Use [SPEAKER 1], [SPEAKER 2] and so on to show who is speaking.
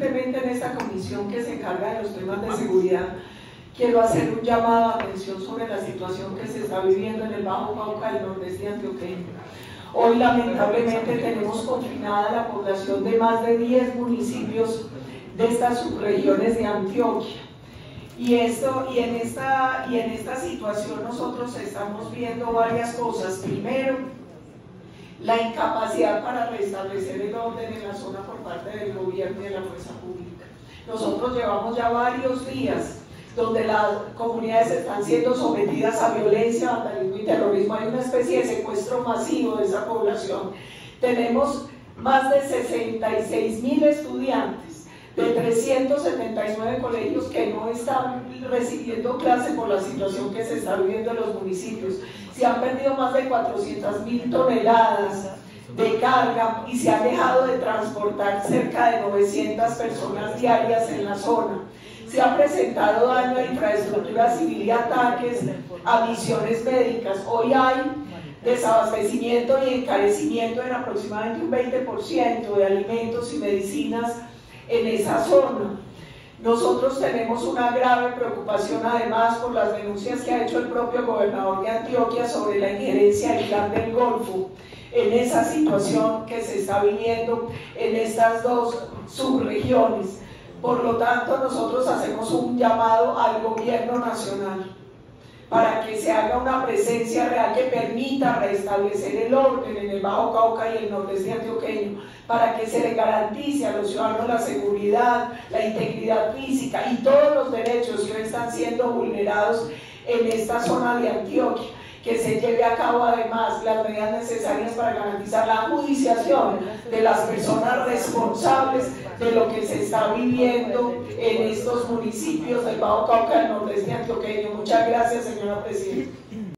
[SPEAKER 1] simplemente en esta comisión que se encarga de los temas de seguridad, quiero hacer un llamado a atención sobre la situación que se está viviendo en el Bajo Cauca del nordeste antioqueño. Hoy lamentablemente tenemos confinada la población de más de 10 municipios de estas subregiones de Antioquia. Y en esta situación nosotros estamos viendo varias cosas. Primero, la incapacidad para restablecer el orden en la zona por parte del gobierno y de la fuerza pública. Nosotros llevamos ya varios días donde las comunidades están siendo sometidas a violencia, vandalismo y terrorismo. Hay una especie de secuestro masivo de esa población. Tenemos más de 66.000 estudiantes de 379 colegios que no están recibiendo clase por la situación que se está viviendo en los municipios. Se han perdido más de 400.000 toneladas de carga y se han dejado de transportar cerca de 900 personas diarias en la zona. Se ha presentado daño a infraestructura civil y ataques a misiones médicas. Hoy hay desabastecimiento y encarecimiento en aproximadamente un 20% de alimentos y medicinas en esa zona. Nosotros tenemos una grave preocupación además por las denuncias que ha hecho el propio gobernador de Antioquia sobre la injerencia del Clan del Golfo en esa situación que se está viviendo en estas dos subregiones. Por lo tanto, nosotros hacemos un llamado al gobierno nacional para que se haga una presencia real que permita restablecer el orden en el Bajo Cauca y el nordeste antioqueño, para que se le garantice a los ciudadanos la seguridad, la integridad física y todos los derechos que hoy están siendo vulnerados en esta zona de Antioquia, que se lleve a cabo además las medidas necesarias para garantizar la judiciación de las personas responsables de lo que se está viviendo en estos municipios del Bajo Cauca del nordeste antioqueño. Muchas gracias, señora presidenta.